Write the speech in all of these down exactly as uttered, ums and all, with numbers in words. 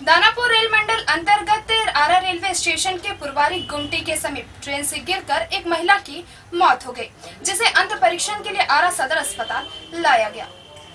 Danapur rail मंडल अंतर्गत आरा railway station के पुरवारी गुमटी के समीप ट्रेन से गिरकर एक महिला की मौत हो गई, जिसे अंत परीक्षण के लिए आरा सदर अस्पताल लाया गया।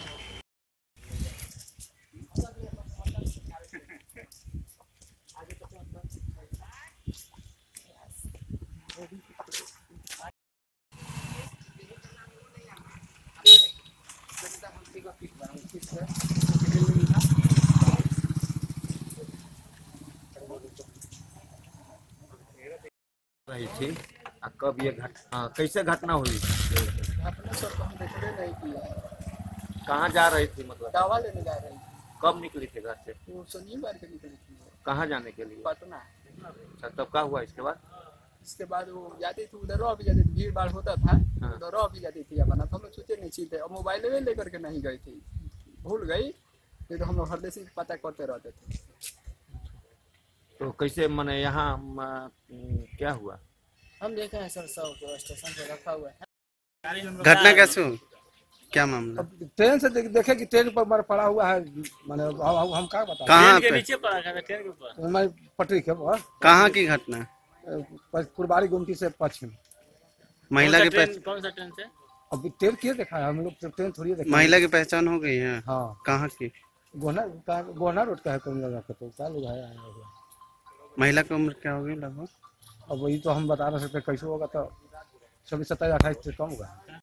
रही थी। कब ये घटना कैसे घटना हुई? घटना सर हम देखते नहीं किया। कहाँ जा रही थी? मतलब दवा लेने जा रही थी। कब निकली थी घर से? वो शनिवार के निकली थी। कहाँ जाने के लिए? पटना। अच्छा, तब क्या हुआ इसके बाद? इसके बाद वो जाती थी उधर भी जाती थी, भीड़ भाड़ होता था। हाँ। उधर भी जाती थी अपना, तो हम लोग सोचे नहीं चीते और मोबाइल में लेकर के नहीं गई थी, भूल गई। नहीं तो हम लोग हर से पता करते रहते थे। तो कैसे मैंने यहाँ क्या हुआ? हम देखे हैं सर सब स्टेशन पे रखा हुआ है। घटना कैसे हुई? क्या मामला? अब ट्रेन से देख, देखे कि ट्रेन पर पड़ा हुआ है, माने हम, हम क्या बताएं? कहाँ पे? नीचे पड़ा था ट्रेन के ऊपर। हमारी पटरी के ऊपर। कहाँ की घटना है? पुरवारी गुमटी से पश्चिम। महिला की पहचान कौन सा ट्रेन से? अब ट्रेन किए देखा है हम लोग, ट्रेन थोड़ी देखा। महिला की पहचान हो गई है? हाँ। कहाँ की? गोहना गोहना रोड का है, कौन जगह का, तो क्या लोग आया हुआ। महिला की उम्र क्या होगी लगभग? अब वही तो हम बता नहीं सकते, कैसे होगा, तो छब्बीस सत्ताईस अट्ठाईस से कम होगा।